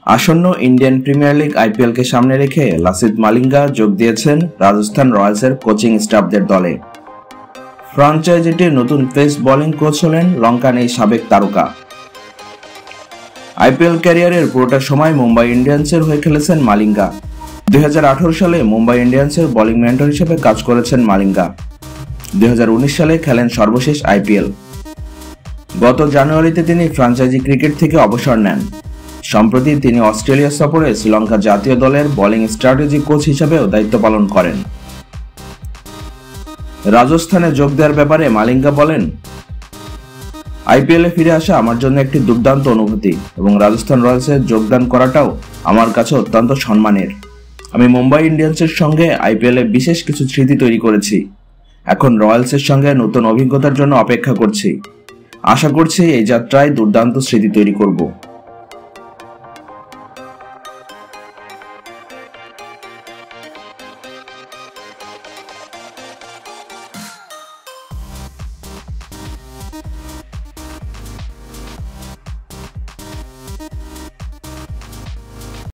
আসন্ন Indian premier league আইপিএলকে সামনে রেখে লাসিথ মালিঙ্গা যোগ দিয়েছেন রাজস্থান রয়্যালসের কোচিং স্টাফদের দলে। ফ্র্যাঞ্চাইজিটির নতুন পেস বোলিং কোচ হলেন লঙ্কান এই সাবেক তারকা। আইপিএল ক্যারিয়ারের পুরোটা সময় মুম্বাই ইন্ডিয়ান্সের হয়ে খেলেছেন মালিঙ্গা। 2018 সালে মুম্বাই ইন্ডিয়ান্সের বোলিং মেন্টর হিসেবে কাজ করেছেন মালিঙ্গা। 2019 সালে খেলেন সর্বশেষ আইপিএল। গত জানুয়ারিতে তিনি ফ্র্যাঞ্চাইজি ক্রিকেট থেকে অবসর নেন। সম্প্রতি তিনি অস্ট্রেলিয়া সফরে শ্রীলঙ্কা জাতীয় দলের বোলিং স্ট্র্যাটেজি কোচ হিসেবেও দায়িত্ব পালন করেন। রাজস্থানে যোগ দেওয়ার ব্যাপারে মালিঙ্গা বলেন, আইপিএলে ফিরে আসা আমার জন্য একটি দুর্দান্ত অনুভূতি এবং রাজস্থান রয়্যালসে যোগদান করাটাও আমার কাছে অত্যন্ত সম্মানের। আমি মুম্বাই ইন্ডিয়ান্সের সঙ্গে আইপিএলে বিশেষ কিছু স্মৃতি তৈরি করেছি। এখন রয়্যালসের সঙ্গে নতুন অভিজ্ঞতার জন্য অপেক্ষা করছি। আশা করছি এই যাত্রায় দুর্দান্ত স্মৃতি তৈরি করব।